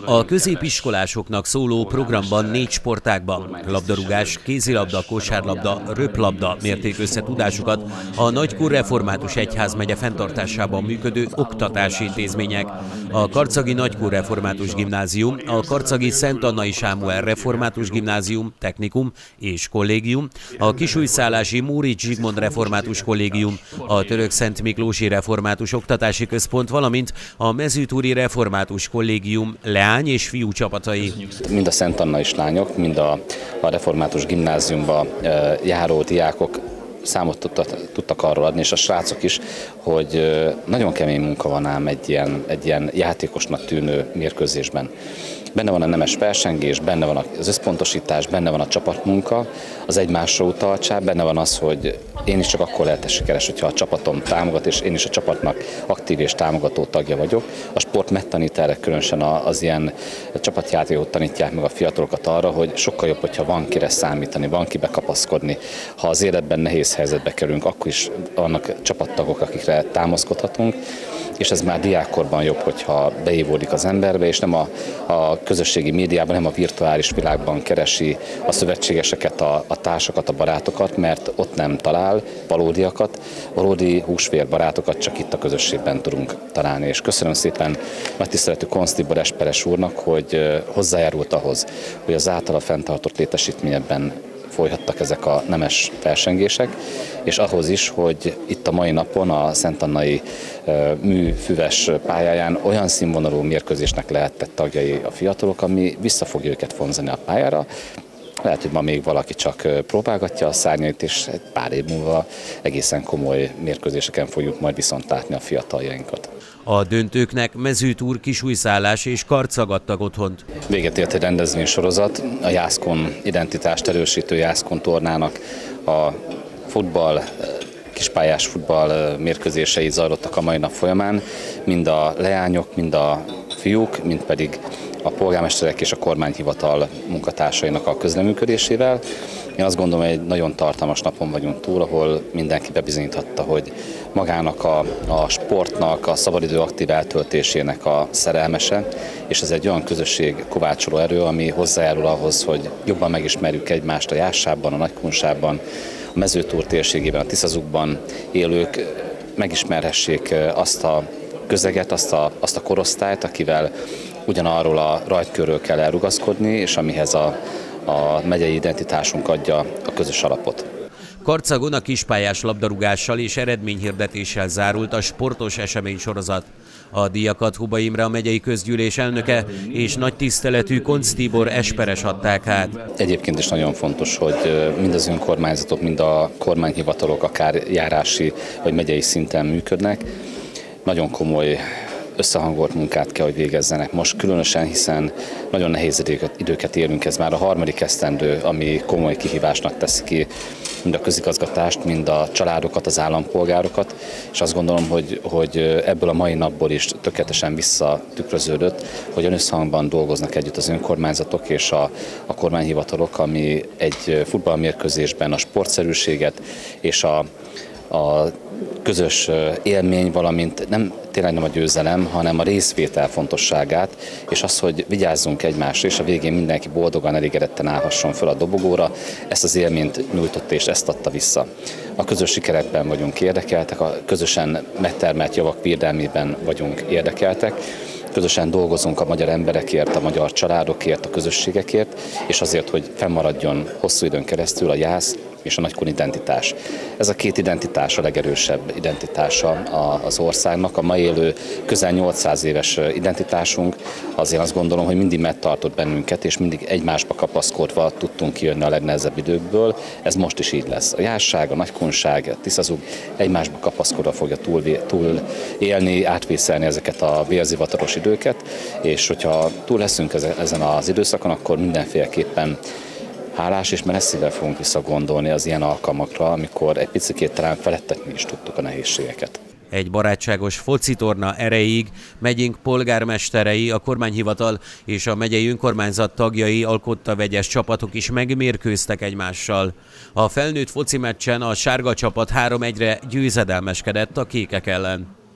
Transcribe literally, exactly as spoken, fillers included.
A középiskolásoknak szóló programban négy sportágban labdarúgás, kézilabda, kosárlabda, röplabda mérték össze tudásukat a Nagykun Református Egyházmegye fenntartásában működő oktatási intézmények. A Karcagi Nagykun Református Gimnázium, a Karcagi Szent Annai Sámuel Református Gimnázium, Technikum és Kollégium, a Kisújszállási Móricz Zsigmond Református Kollégium, a Török Szent Miklósi Református Oktatási Központ, valamint a Mezőtúri Református Kollégium leány és fiú csapatai. Mind a Szent Annais lányok, mind a, a Református Gimnáziumba e, járó diákok számot tudtak, tudtak arról adni, és a srácok is, hogy e, nagyon kemény munka van ám egy ilyen, egy ilyen játékosnak tűnő mérkőzésben. Benne van a nemes versengés, benne van az összpontosítás, benne van a csapatmunka, az egymásra utaltság, benne van az, hogy én is csak akkor lehetek sikeres, hogyha a csapatom támogat, és én is a csapatnak aktív és támogató tagja vagyok. A sport megtanít erre, különösen az ilyen csapatjátékot tanítják meg a fiatalokat arra, hogy sokkal jobb, hogyha van kire számítani, van kibe kapaszkodni. Ha az életben nehéz helyzetbe kerülünk, akkor is vannak csapattagok, akikre támaszkodhatunk, és ez már diákkorban jobb, hogyha beívódik az emberbe, és nem a, a közösségi médiában, nem a virtuális világban keresi a szövetségeseket, a, a társakat, a barátokat, mert ott nem talál valódiakat, valódi húsvér barátokat csak itt a közösségben tudunk találni. És köszönöm szépen nagy tiszteletű Koncz Tibor Esperes úrnak, hogy hozzájárult ahhoz, hogy az általa fenntartott létesítményben folyhattak ezek a nemes versengések, és ahhoz is, hogy itt a mai napon a Szent Annai műfüves pályáján olyan színvonalú mérkőzésnek lehettek tagjai a fiatalok, ami vissza fogja őket vonzani a pályára. Lehet, hogy ma még valaki csak próbálgatja a szárnyait, és egy pár év múlva egészen komoly mérkőzéseken fogjuk majd viszont látni a fiataljainkat. A döntőknek Mezőtúr, Kisújszállás és Karcag adtak otthont. Véget ért egy rendezvénysorozat, a Jászkon identitást erősítő Jászkon tornának a futball, kispályás futball mérkőzései zajlottak a mai nap folyamán, mind a leányok, mind a fiúk, mind pedig a polgármesterek és a kormányhivatal munkatársainak a közleműködésével. Én azt gondolom, hogy egy nagyon tartalmas napon vagyunk túl, ahol mindenki bebizonyíthatta, hogy magának a, a sportnak, a szabadidő aktív eltöltésének a szerelmese, és ez egy olyan közösség kovácsoló erő, ami hozzájárul ahhoz, hogy jobban megismerjük egymást a Jássában, a Nagykunsában, a Mezőtúr térségében, a Tiszazukban élők megismerhessék azt a közeget, azt a, azt a korosztályt, akivel ugyanarról a rajtkörről kell elrugaszkodni, és amihez a, a megyei identitásunk adja a közös alapot. Karcagon a kispályás labdarúgással és eredményhirdetéssel zárult a sportos eseménysorozat. A díjakat Huba Imre, a megyei közgyűlés elnöke és nagy tiszteletű Koncz Tibor Esperes adták át. Egyébként is nagyon fontos, hogy mind az önkormányzatok, mind a kormányhivatalok akár járási vagy megyei szinten működnek. Nagyon komoly összehangolt munkát kell, hogy végezzenek most különösen, hiszen nagyon nehéz időket, időket élünk, ez már a harmadik esztendő, ami komoly kihívásnak teszi ki mind a közigazgatást, mind a családokat, az állampolgárokat, és azt gondolom, hogy, hogy ebből a mai napból is tökéletesen visszatükröződött, hogy összhangban dolgoznak együtt az önkormányzatok és a, a kormányhivatalok, ami egy futballmérkőzésben a sportszerűséget és a a közös élmény, valamint nem, tényleg nem a győzelem, hanem a részvétel fontosságát, és az, hogy vigyázzunk egymásra, és a végén mindenki boldogan, elégedetten állhasson föl a dobogóra, ezt az élményt nyújtott és ezt adta vissza. A közös sikerekben vagyunk érdekeltek, a közösen megtermelt javak védelmében vagyunk érdekeltek, közösen dolgozunk a magyar emberekért, a magyar családokért, a közösségekért, és azért, hogy fennmaradjon hosszú időn keresztül a Jász és a Nagykun identitás. Ez a két identitás a legerősebb identitása az országnak. A mai élő közel nyolcszáz éves identitásunk azért azt gondolom, hogy mindig megtartott bennünket, és mindig egymásba kapaszkodva tudtunk kijönni a legnehezebb időkből. Ez most is így lesz. A Jásság, a Nagykunság, a Tiszazug egymásba kapaszkodva fogja túl, túl élni, átvészelni ezeket a vérzivataros időket, és hogyha túl leszünk ezen az időszakon, akkor mindenféleképpen hálás és meresszével fogunk visszagondolni az ilyen alkalmakra, amikor egy picikét talán felettetni is tudtuk a nehézségeket. Egy barátságos focitorna erejéig megyénk polgármesterei, a kormányhivatal és a megyei önkormányzat tagjai, alkotta vegyes csapatok is megmérkőztek egymással. A felnőtt foci meccsen a sárga csapat három egyre győzedelmeskedett a kékek ellen.